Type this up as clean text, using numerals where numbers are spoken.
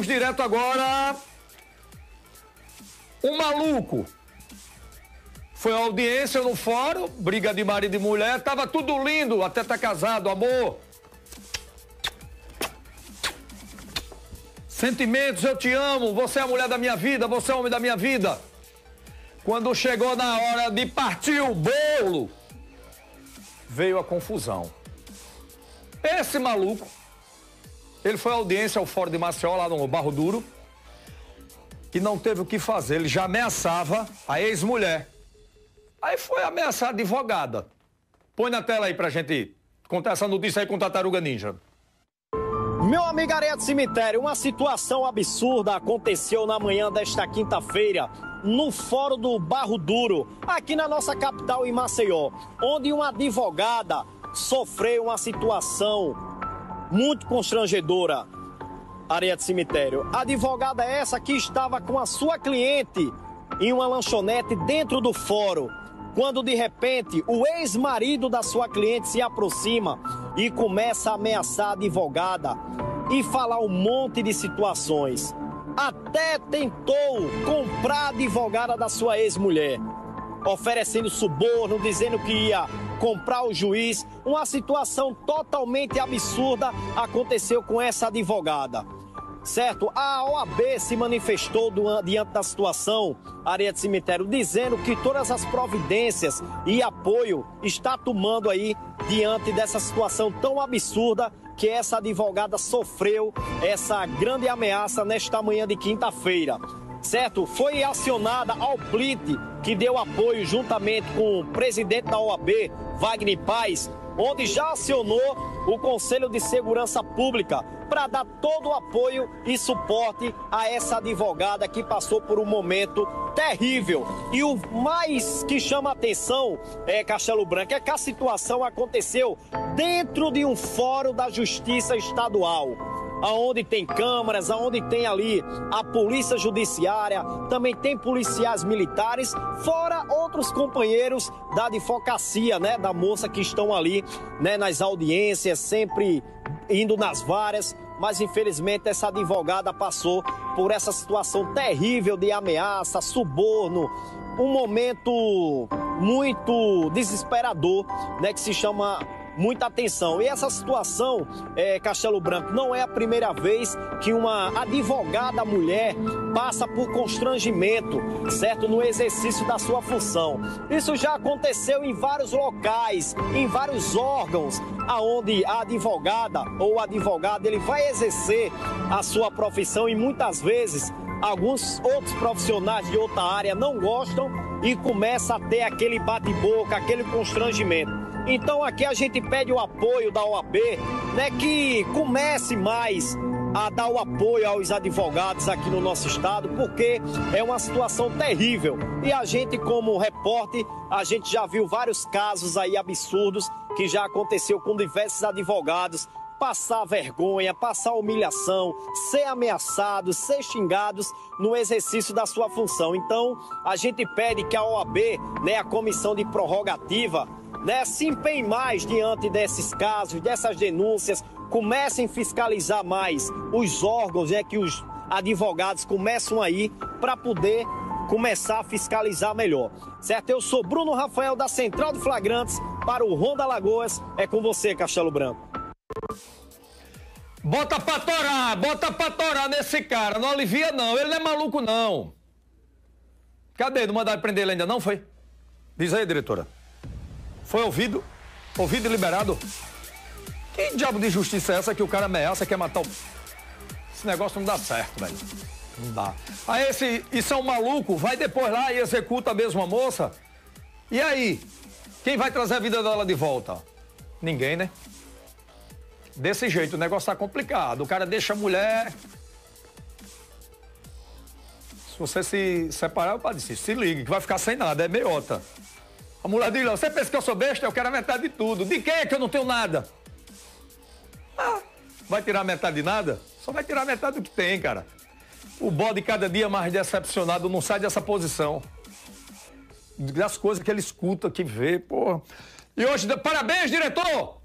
vamos direto agora. Um maluco. Foi a audiência no fórum, briga de marido e mulher, tava tudo lindo, até tá casado, amor. Sentimentos, eu te amo, você é a mulher da minha vida, você é o homem da minha vida. Quando chegou na hora de partir o bolo, veio a confusão. Esse maluco, ele foi à audiência ao Fórum de Maceió, lá no Barro Duro, e não teve o que fazer, ele já ameaçava a ex-mulher. Aí foi ameaçar a advogada. Põe na tela aí pra gente contar essa notícia aí com Tartaruga Ninja. Meu amigo Areia do Cemitério, uma situação absurda aconteceu na manhã desta quinta-feira no Fórum do Barro Duro, aqui na nossa capital, em Maceió, onde uma advogada sofreu uma situação muito constrangedora. Areia do Cemitério, a advogada essa que estava com a sua cliente em uma lanchonete dentro do fórum, quando de repente o ex-marido da sua cliente se aproxima e começa a ameaçar a advogada e falar um monte de situações. Até tentou comprar a advogada da sua ex-mulher, oferecendo suborno, dizendo que ia comprar o juiz. Uma situação totalmente absurda aconteceu com essa advogada. Certo? A OAB se manifestou diante da situação, Areia de Cemitério, dizendo que todas as providências e apoio está tomando aí diante dessa situação tão absurda que essa advogada sofreu essa grande ameaça nesta manhã de quinta-feira. Certo? Foi acionada a OPLIT, que deu apoio juntamente com o presidente da OAB, Wagner Paz, onde já acionou o Conselho de Segurança Pública para dar todo o apoio e suporte a essa advogada que passou por um momento terrível. E o mais que chama a atenção, Castelo Branco, é que a situação aconteceu dentro de um fórum da Justiça Estadual, aonde tem câmaras, aonde tem ali a polícia judiciária, também tem policiais militares, fora outros companheiros da advocacia, né, da moça que estão ali, né, nas audiências, sempre indo nas varas, mas infelizmente essa advogada passou por essa situação terrível de ameaça, suborno, um momento muito desesperador, né, que se chama muita atenção. E essa situação, Castelo Branco, não é a primeira vez que uma advogada mulher passa por constrangimento, certo? No exercício da sua função. Isso já aconteceu em vários locais, em vários órgãos, aonde a advogada ou o advogado, ele vai exercer a sua profissão e muitas vezes alguns outros profissionais de outra área não gostam e começa a ter aquele bate-boca, aquele constrangimento. Então aqui a gente pede o apoio da OAB, né, que comece mais a dar o apoio aos advogados aqui no nosso estado, porque é uma situação terrível. E a gente, como repórter, a gente já viu vários casos aí absurdos que já aconteceu com diversos advogados, passar vergonha, passar humilhação, ser ameaçados, ser xingados no exercício da sua função. Então a gente pede que a OAB, né, a Comissão de Prorrogativa, né, se empenhe mais diante desses casos, dessas denúncias, comecem a fiscalizar mais os órgãos, né, que os advogados começam aí para poder começar a fiscalizar melhor. Certo? Eu sou Bruno Rafael da Central de Flagrantes para o Ronda Alagoas. É com você, Castelo Branco. Bota pra torar nesse cara, não alivia não, ele não é maluco não. Cadê? Não mandaram prender ele ainda não, foi? Diz aí, diretora. Foi ouvido? Ouvido e liberado? Que diabo de justiça é essa que o cara ameaça, quer matar o... Esse negócio não dá certo, velho. Não dá. Aí isso é um maluco, vai depois lá e executa mesmo a moça. E aí? Quem vai trazer a vida dela de volta? Ninguém, né? Desse jeito, o negócio tá complicado. O cara deixa a mulher... Se você se separar, o padre disse, se ligue, que vai ficar sem nada, é meiota. A mulher diz, você pensa que eu sou besta? Eu quero a metade de tudo. De quem é que eu não tenho nada? Ah, vai tirar metade de nada? Só vai tirar metade do que tem, cara. O bode cada dia mais decepcionado não sai dessa posição. Das coisas que ele escuta, que vê, porra. E hoje, parabéns, diretor!